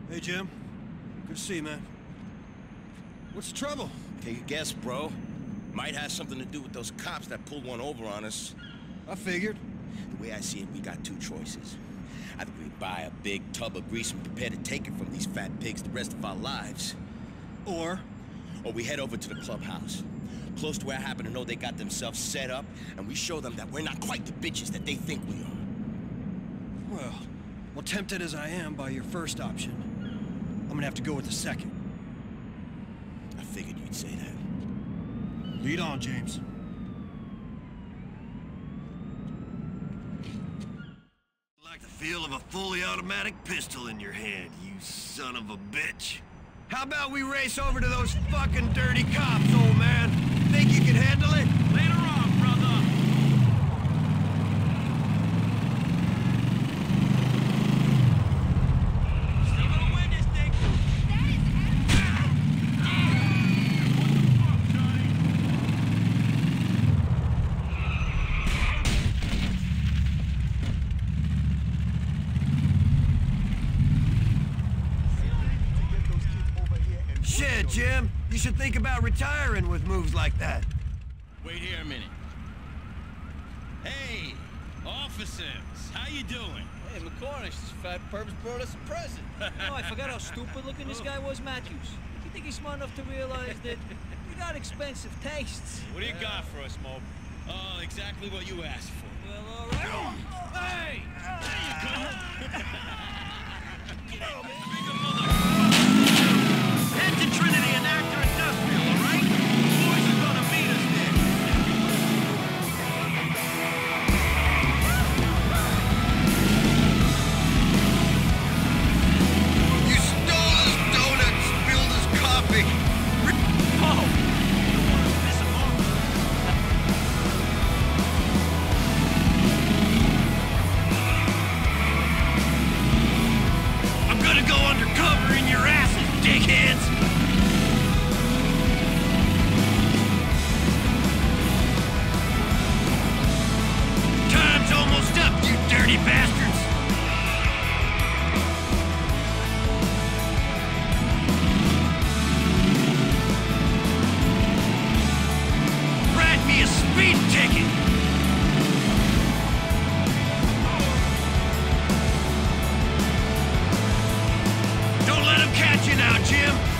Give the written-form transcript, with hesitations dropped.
Hey, Jim. Good to see you, man. What's the trouble? Take a guess, bro. Might have something to do with those cops that pulled one over on us. I figured. The way I see it, we got two choices. Either we buy a big tub of grease and prepare to take it from these fat pigs the rest of our lives. Or we head over to the clubhouse. Close to where I happen to know they got themselves set up, and we show them that we're not quite the bitches that they think we are. Well, tempted as I am by your first option, I'm gonna have to go with the second. I figured you'd say that. Lead on, James. Like the feel of a fully automatic pistol in your hand, you son of a bitch. How about we race over to those fucking dirty cops, old man? Think you can handle it? Later on, brother. Still gonna win this thing. Shit, Jim. You should think about retiring with moves like that. Wait here a minute. Hey, officers, how you doing? Hey, McCormick, this fat perv's brought us a present. Oh, I forgot how stupid looking this guy was, Matthews. You think he's smart enough to realize that we got expensive tastes? What do you got for us, Mo? Oh, exactly what you asked for. Well, all right. Hey! There you go! Get out, man! Head to Trinity and Actor Industrial, all right? The boys are gonna meet us there. You stole his donuts, spilled his coffee. Oh! You don't want to piss him off. I'm gonna go undercover in your asses, dickheads! Time's almost up, you dirty bastards! Write me a speed ticket! Don't let him catch you now, Jim!